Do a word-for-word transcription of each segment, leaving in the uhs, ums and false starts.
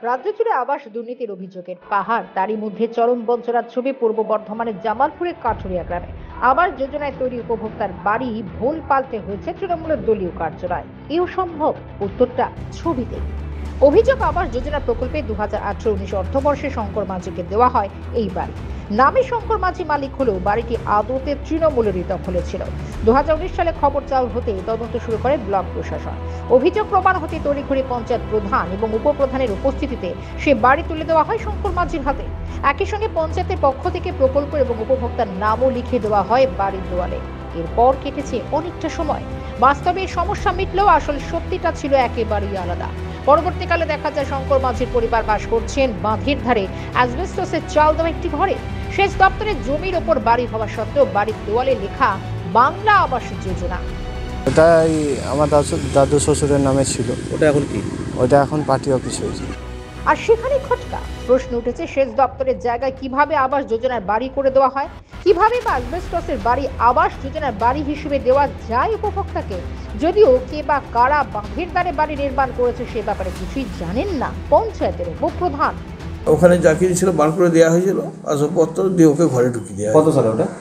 রাজ্য জুড়ে আবাস দুর্নীতির অভিযোগের পাহাড়, তারই মধ্যে চরম বঞ্চনার ছবি পূর্ব বর্ধমানের জামালপুরের কাঠুরিয়া গ্রামে। আবাস যোজনায় তৈরি উপভোক্তার বাড়ি ভুল পাল্টে হয়েছে তৃণমূলের দলীয় কার্যালয়। এও সম্ভব? উত্তরটা ছবিতে। অভিযোগ, আবাস যোজনা প্রকল্পে দু হাজার আঠারো উনিশ অর্থবর্ষে শঙ্কর মাঝিকে দেওয়া হয় এই বাড়ি। নামে শঙ্কর মাঝি মালিক হলেও বাড়িটি আদতে তৃণমূলেরই দখলে ছিল। দু হাজার উনিশ সালে খবর চাউর হতে তদন্ত শুরু করে ব্লক প্রশাসন। অভিযোগ প্রমাণ হতে তড়িঘড়ি পঞ্চায়েত প্রধান এবং উপপ্রধানের উপস্থিতিতে সে বাড়ি তুলে দেওয়া হয় শঙ্কর মাঝির হাতে। একই সঙ্গে পঞ্চায়েতের পক্ষ থেকে প্রকল্প এবং উপভোক্তার নামও লিখে দেওয়া হয় বাড়ির দেওয়ালে। এরপর কেটেছে অনেকটা সময়। বাস্তবে এই সমস্যা মিটলেও আসলে সত্যিটা ছিল একেবারেই আলাদা। পরবর্তীকালে দেখা যায় শঙ্কর মাঝির পরিবার বাস করছেন বাঁধের ধারে অ্যাসবেস্টসের চাল দেওয়া একটি ঘরে। সেচ দপ্তরের জমির ওপর বাড়ি হওয়া সত্ত্বেও বাড়ির দেওয়ালে লেখা বাংলা আবাস যোজনা। ওটাই আমার দাদু শ্বশুরের নামে ছিল। ওটা এখন কি? ওটা এখন পার্টি অফিস হয়েছে। আর সেখানে খটকা প্রশ্ন উঠেছে, সেচ দপ্তরের জায়গায় কিভাবে আবাস যোজনার বাড়ি করে দেওয়া হয়? কিভাবে বা অ্যাসবেস্টসের বাড়ি আবাস যোজনার বাড়ি হিসেবে দেওয়া যায় উপভোক্তাকে? যদিও কে বা কারা বাঁধের দ্বারে বাড়ি নির্মাণ করেছে সে ব্যাপারে কিছুই জানেন না পঞ্চায়েতের উপপ্রধান। ওখানে যা কিছু ছিল বার করে দেওয়া হয়েছিল, আসবাবপত্র দিয়ে ওকে ঘরে ঢুকিয়ে দেওয়া। কত সালে ওটা?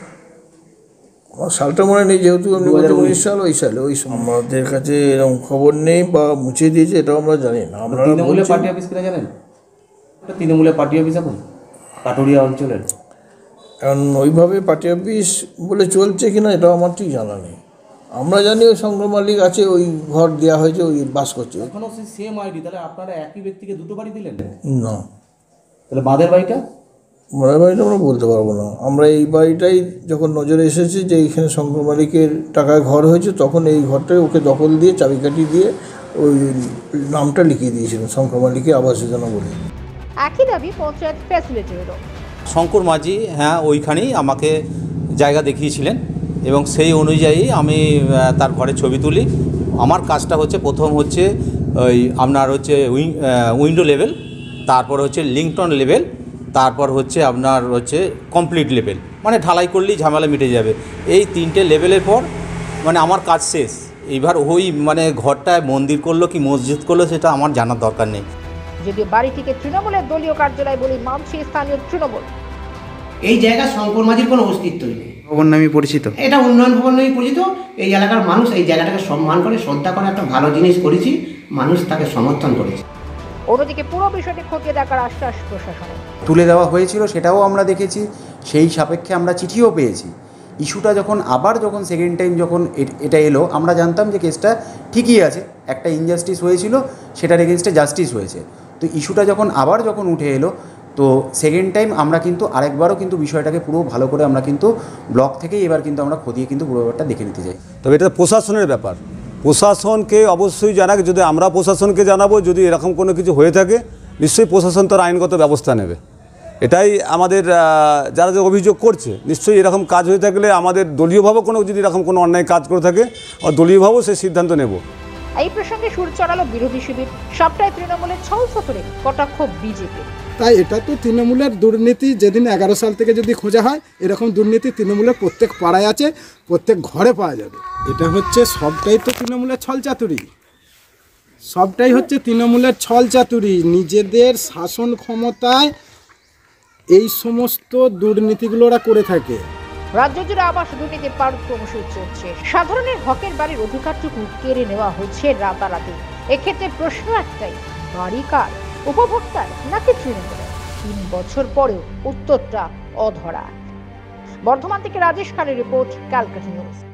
সালটা মনে নেই, যেহেতু উনিশ সাল ওই সালে ওই সময় আমাদের কাছে এরকম খবর নেই বা মুছে দিয়েছে এটাও আমরা জানি না। আমরা তৃণমূলের পার্টি অফিস কিনা জানেন? এটা তৃণমূলের পার্টি অফিস এখন কাটুরিয়া অঞ্চলের। কারণ ওইভাবে পার্টি অফিস বলে চলছে কিনা এটাও আমার ঠিক জানা নেই। আমরা জানি ওই সংগ্রাম মালিক আছে, ওই ঘর দেওয়া হয়েছে, ওই বাস করছে। এখনও সেই সেম আইডি, তাহলে আপনারা একই ব্যক্তিকে দুটো বাড়ি দিলেন না? তাহলে বাঁধের বাড়িটা মায়ের বাড়িটা আমরা বলতে পারবো না। আমরা এই বাড়িটাই যখন নজরে এসেছে যে এইখানে শঙ্কর মালিকের টাকায় ঘর হয়েছে, তখন এই ঘরটাই ওকে দখল দিয়ে চাবিকাঠি দিয়ে ওই নামটা লিখিয়ে দিয়েছিলেন শঙ্কর মালিকের আবাস যোজনা বলে। একই দাবি পঞ্চায়েত ফ্যাসিলিটিরও। শঙ্কর মাঝি হ্যাঁ ওইখানেই আমাকে জায়গা দেখিয়েছিলেন এবং সেই অনুযায়ী আমি তার ঘরে ছবি তুলি। আমার কাজটা হচ্ছে প্রথম হচ্ছে ওই আপনার হচ্ছে উইং উইন্ডো লেভেল, তারপর হচ্ছে লিংটন লেভেল, তারপর হচ্ছে আপনার হচ্ছে কমপ্লিট লেভেল, মানে ঢালাই করলেই ঝামেলা মিটে যাবে। এই তিনটে লেভেলের পর মানে আমার কাজ শেষ। এইবার ওই মানে ঘরটায় মন্দির করলো কি মসজিদ করলো সেটা আমার জানার দরকার নেই। যদিও বাড়িটিকে তৃণমূলের দলীয় কার্যালয় বলে মানছে স্থানীয় তৃণমূল। এই জায়গা শঙ্কর মাঝির কোনো অস্তিত্বই নেই। ভবন নামে পরিচিত, এটা উন্নয়ন ভবন নামে পরিচিত। এই এলাকার মানুষ এই জায়গাটাকে সম্মান করে, শ্রদ্ধা করে, একটা ভালো জিনিস করেছি, মানুষ তাকে সমর্থন করেছে। অন্যদিকে পুরো বিষয়টি খতিয়ে দেখার আশ্বাস প্রশাসনের। তুলে দেওয়া হয়েছিল সেটাও আমরা দেখেছি, সেই সাপেক্ষে আমরা চিঠিও পেয়েছি। ইস্যুটা যখন আবার যখন সেকেন্ড টাইম যখন এটা এলো, আমরা জানতাম যে কেসটা ঠিকই আছে, একটা ইনজাস্টিস হয়েছিল, সেটার এগেনস্টে জাস্টিস হয়েছে। তো ইস্যুটা যখন আবার যখন উঠে এলো, তো সেকেন্ড টাইম আমরা কিন্তু আরেকবারও কিন্তু বিষয়টাকে পুরো ভালো করে আমরা কিন্তু ব্লক থেকেই এবার কিন্তু আমরা খতিয়ে কিন্তু পুরো ব্যাপারটা দেখে নিতে চাই। তবে এটা প্রশাসনের ব্যাপার, প্রশাসনকে অবশ্যই জানাক। যদি আমরা প্রশাসনকে জানাবো যদি এরকম কোনো কিছু হয়ে থাকে, নিশ্চয়ই প্রশাসন তার আইনগত ব্যবস্থা নেবে। এটাই আমাদের যারা যে অভিযোগ করছে, নিশ্চয়ই এরকম কাজ হয়ে থাকলে আমাদের দলীয়ভাবেও কোনো যদি এরকম কোনো অন্যায় কাজ করে থাকে, দলীয়ভাবেও সেই সিদ্ধান্ত নেব। এই প্রসঙ্গে সুর চড়ালো বিরোধী শিবির। সবটাই তৃণমূলের ছল সফরে কটাক্ষ বিজেপি। তাই এটা তো তৃণমূলের দুর্নীতি। যেদিন এগারো সাল থেকে যদি খোঁজা হয়, এরকম দুর্নীতি তৃণমূলের প্রত্যেক পাড়ায় আছে, প্রত্যেক ঘরে পাওয়া যাবে। এটা হচ্ছে সবটাই তো তৃণমূলের ছল চাতুরি, সবটাই হচ্ছে তৃণমূলের ছল চাতুরি। নিজেদের শাসন ক্ষমতায় এই সমস্ত দুর্নীতিগুলো ওরা করে থাকে। রাজ্য জুড়ে আবাস দুর্নীতির পারদ ক্রমশই চলছে। সাধারণের হকের বাড়ির অধিকারটুকু কেড়ে নেওয়া হচ্ছে রাতারাতি। এক্ষেত্রে প্রশ্ন একটাই, বাড়ি কার? উপভোক্তার নাকি তৃণমূলের? তিন বছর পরেও উত্তরটা অধরা। বর্ধমান থেকে রাজেশ খানের রিপোর্ট, ক্যালকাটা নিউজ।